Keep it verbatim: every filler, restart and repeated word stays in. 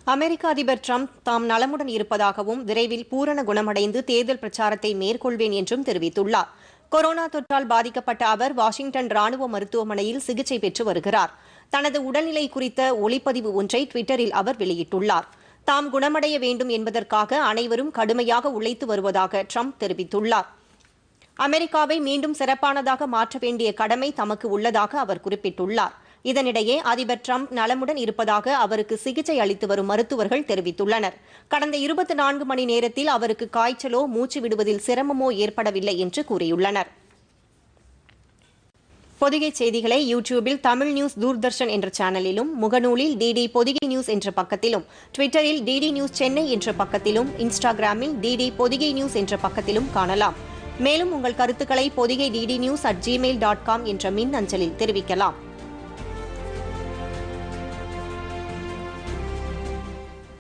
அமெரிக்க அதிபர் டிரம்ப் தாம் நலமுடன் இருப்பதாகவும் விரைவில் பூரண குணமடைந்து தேர்தல் பிரச்சாரத்தை மேற்கொள்வேன் என்றும் தெரிவித்துள்ளார். கொரோனா தொற்றால் பாதிக்கப்பட்ட அவர் வாஷிங்டன் ராணுவ மருத்துவமனையில் சிகிச்சை பெற்று வருகிறார். தனது உடல்நிலை குறித்த ஒளிப்பதிவு ஒன்றை டுவிட்டரில் அவர் வெளியிட்டுள்ளார். தாம் குணமடைய வேண்டும் என்பதற்காக அனைவரும் கடுமையாக உழைத்து வருவதாக டிரம்ப் தெரிவித்துள்ளார். அமெரிக்காவை மீண்டும் சிறப்பானதாக மாற்ற வேண்டிய கடமை தமக்கு உள்ளதாக அவர் குறிப்பிட்டுள்ளார். இதனிடையே அதிபர் டிரம்ப் நலமுடன் இருப்பதாக அவருக்கு சிகிச்சை அளித்து வரும் மருத்துவர்கள் தெரிவித்துள்ளனர். கடந்த இருபத்தி நான்கு மணி நேரத்தில் அவருக்கு காய்ச்சலோ மூச்சு விடுவதில் சிரமமோ ஏற்படவில்லை என்று கூறியுள்ளனர். பொதிகை செய்திகளை யூடியூபில் தமிழ் நியூஸ் தூர்தர்ஷன் என்ற சேனலிலும், முகநூலில் டிடி பொதிகை நியூஸ் என்ற பக்கத்திலும், ட்விட்டரில் டிடி நியூஸ் சென்னை என்ற பக்கத்திலும், இன்ஸ்டாகிராமில் டிடி பொதிகை நியூஸ் என்ற பக்கத்திலும் காணலாம். மேலும் உங்கள் கருத்துக்களை Podhigai DD news at gmail dot com என்ற மின் அஞ்சலில் தெரிவிக்கலாம்.